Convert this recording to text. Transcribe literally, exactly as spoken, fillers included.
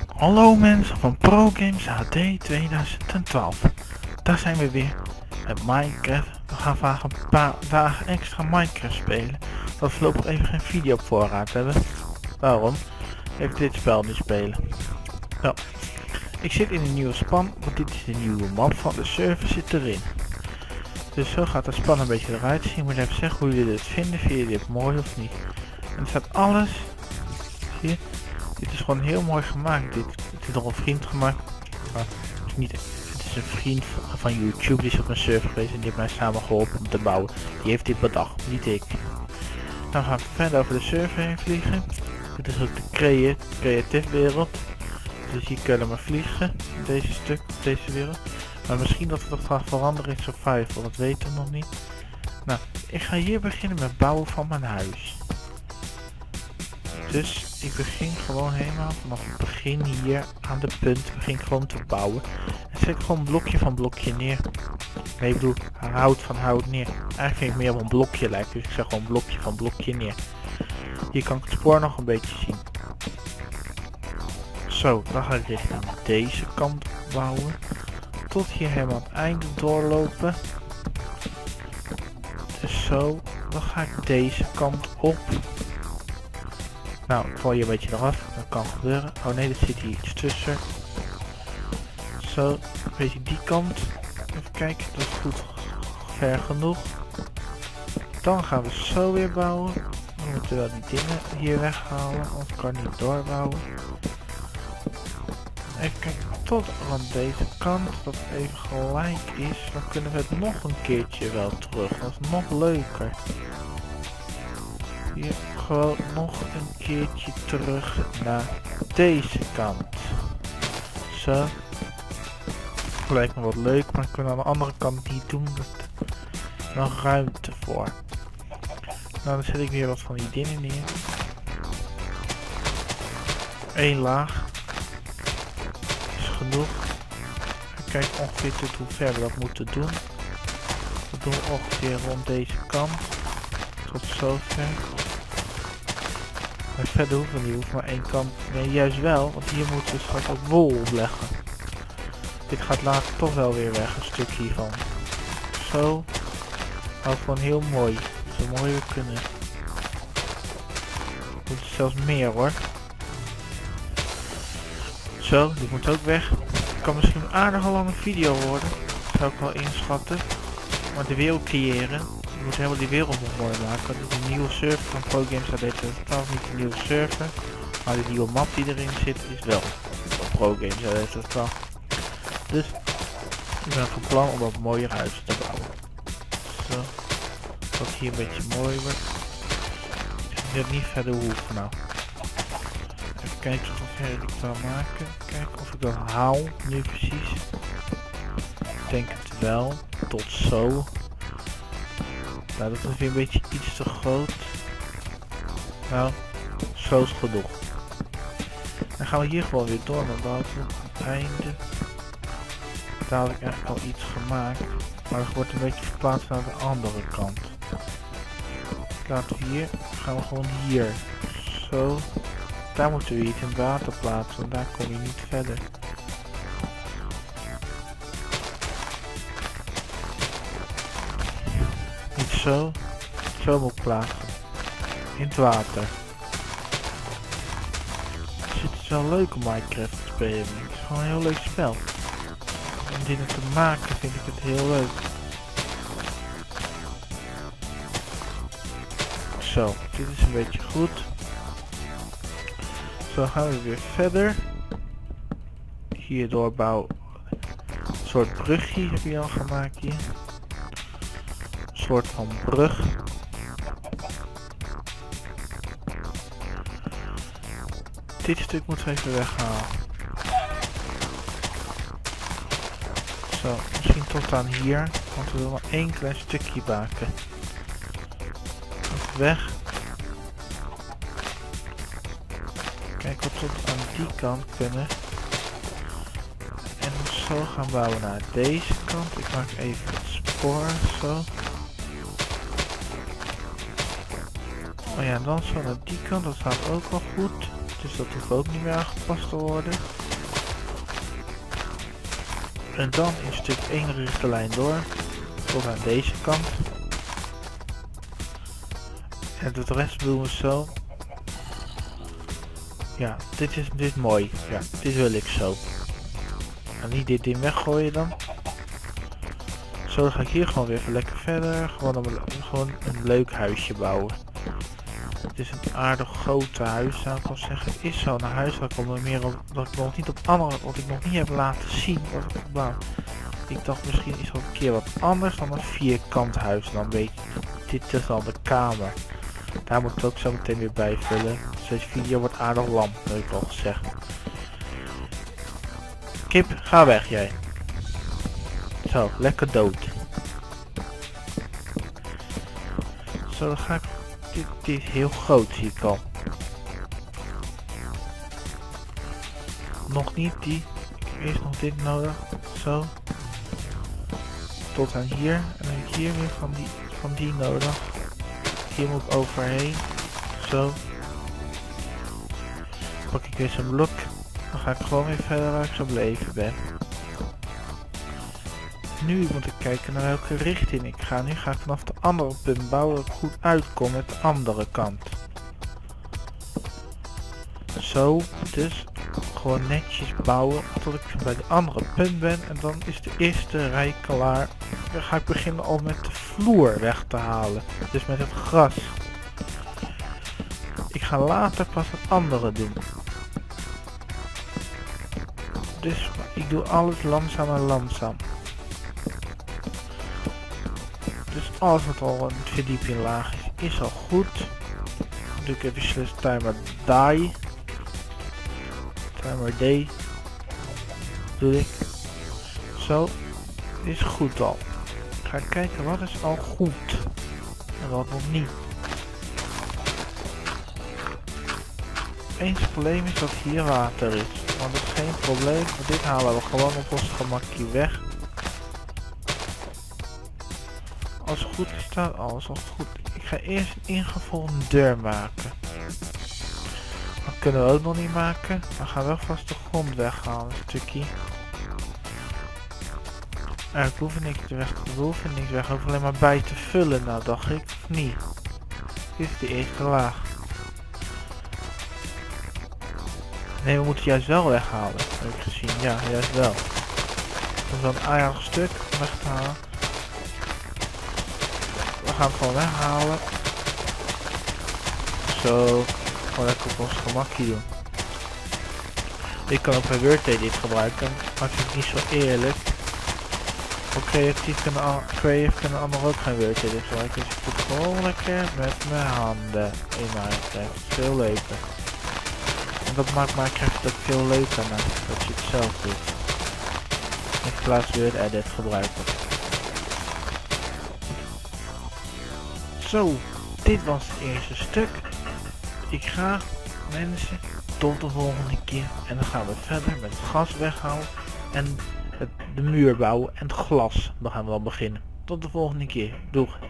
Hallo mensen van ProGames H D tweeduizend twaalf. Daar zijn we weer met Minecraft. We gaan vandaag een paar dagen extra Minecraft spelen. Dat we voorlopig even geen video op voorraad hebben. Waarom? Even dit spel nu spelen. Nou, ik zit in een nieuwe span, want dit is de nieuwe map van de server zit erin. Dus zo gaat de span een beetje eruit zien. Je moet even zeggen hoe jullie dit vinden. Vind je dit mooi of niet? En er staat alles. Zie je? Dit is gewoon heel mooi gemaakt. Dit, dit is door een vriend gemaakt. Maar het is niet. Het is een vriend van, van YouTube. Die is op een server geweest en die heeft mij samen geholpen om te bouwen. Die heeft dit bedacht, niet ik. Dan gaan we verder over de server heen vliegen. Dit is ook de crea creatieve wereld. Dus hier kunnen we maar vliegen. Deze stuk, deze wereld. Maar misschien dat we dat gaan veranderen in survival. Dat weten we nog niet. Nou, ik ga hier beginnen met bouwen van mijn huis. Dus ik begin gewoon helemaal vanaf het begin hier aan de punt, begin gewoon te bouwen. En zet ik gewoon blokje van blokje neer. Nee, ik bedoel, hout van hout neer. Eigenlijk vind ik meer op een blokje lijkt, dus ik zeg gewoon blokje van blokje neer. Hier kan ik het spoor nog een beetje zien. Zo, dan ga ik richting deze kant bouwen. Tot hier helemaal aan het einde doorlopen. Dus zo, dan ga ik deze kant op. Nou, ik val hier een beetje eraf, dat kan gebeuren. Oh nee, er zit hier iets tussen. Zo, een beetje die kant. Even kijken, dat is goed ver genoeg. Dan gaan we zo weer bouwen. We moeten wel die dingen hier weghalen, anders kan ik niet doorbouwen. Even kijken tot aan deze kant, dat het even gelijk is. Dan kunnen we het nog een keertje wel terug, dat is nog leuker. Hier gewoon nog een keertje terug naar deze kant. Zo. Lijkt me wat leuk, maar ik kan aan de andere kant niet doen. Er is nog ruimte voor. Nou, dan zet ik weer wat van die dingen neer. Eén laag. Is genoeg. En kijk ongeveer tot hoe ver we dat moeten doen. Dat doen we ongeveer rond deze kant. Tot zover. Maar verder hoeven we niet, hoeft maar één kant. Nee, juist wel, want hier moeten we straks ook wol opleggen. Dit gaat later toch wel weer weg, een stuk hiervan. Zo. Nou, gewoon heel mooi. Zo mooi we kunnen. Moet zelfs meer hoor. Zo, dit moet ook weg. Het kan misschien een aardige lange video worden. Dat zou ik wel inschatten. Maar de wereld creëren. Je moet helemaal die wereld nog mooi maken. Dit is een nieuwe server van ProGames H D tweeduizend twaalf, niet een nieuwe server. Maar de nieuwe map die erin zit is wel van ProGames H D tweeduizend twaalf. Dus ik ben van plan om wat mooier huis te bouwen. Zo. Dat hier een beetje mooi wordt. Ik zie het niet verder hoeven nou. Even kijken hoe ver ik het kan maken. Kijken of ik dat haal nu precies. Ik denk het wel. Tot zo. Nou, dat is weer een beetje iets te groot. Nou, zo is het genoeg. Dan gaan we hier gewoon weer door naar buiten. Aan het einde. Daar had ik eigenlijk al iets gemaakt. Maar het wordt een beetje verplaatst naar de andere kant. Laten we hier. Gaan we gewoon hier. Zo. Daar moeten we iets in water plaatsen. Want daar kom je niet verder. Niet zo. Zo moet ik plaatsen. In het water. Dus het is wel leuk om Minecraft te spelen. Het is gewoon een heel leuk spel. Om dingen te maken vind ik het heel leuk. Zo, dit is een beetje goed. Zo gaan we weer verder. Hier doorbouwen. Een soort brugje heb je al gemaakt hier. Een soort van brug. Dit stuk moeten we even weghalen. Zo, misschien tot aan hier, want we willen maar één klein stukje maken. Even weg. Kijk wat we tot aan die kant kunnen. En zo gaan bouwen naar deze kant. Ik maak even het spoor, zo. Oh ja, dan zo naar die kant, dat gaat ook wel goed. Dus dat hoeft ook niet meer aangepast te worden. En dan in stuk één rechte lijn door. Tot aan deze kant. En de rest doen we zo. Ja, dit is, dit is mooi. Ja, dit wil ik zo. En niet dit ding weggooien dan. Zo, dan ga ik hier gewoon weer even lekker verder. Gewoon een, gewoon een leuk huisje bouwen. Het is een aardig grote huis, zou ik wel zeggen. Het is zo'n huis dat ik, onder meer op, dat ik nog niet op andere, wat ik nog niet heb laten zien. Wat ik bouw. Ik dacht misschien is dat een keer wat anders dan een vierkant huis. Dan weet je, dit is al de kamer. Daar moet ik ook zo meteen weer bij vullen. Dus deze video wordt aardig lam, heb ik al gezegd. Kip, ga weg jij. Zo, lekker dood. Zo, dan ga ik... Dit, dit is heel groot, zie ik al. Nog niet die. Ik heb eerst nog dit nodig. Zo. Tot aan hier. En dan heb ik hier weer van die, van die nodig. Hier moet ik overheen. Zo. Pak ik weer zo'n blok. Dan ga ik gewoon weer verder waar ik zo gebleven ben. Nu moet ik kijken naar welke richting ik ga. Nu ga ik vanaf de andere punt bouwen dat ik goed uitkom met de andere kant. Zo, dus gewoon netjes bouwen tot ik bij de andere punt ben. En dan is de eerste rij klaar. Dan ga ik beginnen al met de vloer weg te halen. Dus met het gras. Ik ga later pas het andere doen. Dus ik doe alles langzaam en langzaam. Dus alles wat al een verdieping laag is, is al goed. Dan doe ik even slash timer die. Timer D. Doe ik. Zo. Is goed al. Ik ga kijken wat is al goed. En wat nog niet. Het enige probleem is dat hier water is. Maar dat is geen probleem. Want dit halen we gewoon op ons gemakje weg. Als het goed staat, alles al goed. Ik ga eerst een ingevulde deur maken. Dat kunnen we ook nog niet maken. Dan gaan we wel vast de grond weghalen, een stukje. Er ik hoef niks weg, ik hoef niks weg, ik hoef alleen maar bij te vullen, nou dacht ik, of niet. Dit is de eerste laag. Nee, we moeten juist wel weghalen, heb ik gezien. Ja, juist wel. Dat is wel een aardig stuk om weg te halen. We gaan het gewoon weghalen. Zo, gewoon lekker op ons gemakje doen. Ik kan ook bij Word dit gebruiken, maar ik vind het niet zo eerlijk. Voor creatief kunnen, al, creatief kunnen allemaal ook geen Word dit gebruiken. Dus ik doe het gewoon lekker met mijn handen in Minecraft. Veel leuker. En dat maakt Minecraft ook veel leuker na, dat je het zelf doet. In plaats Word Edit gebruiken. Zo, dit was het eerste stuk. Ik ga, mensen, tot de volgende keer. En dan gaan we verder met het gas weghalen. En het, de muur bouwen en het glas. Dan gaan we al beginnen. Tot de volgende keer. Doeg.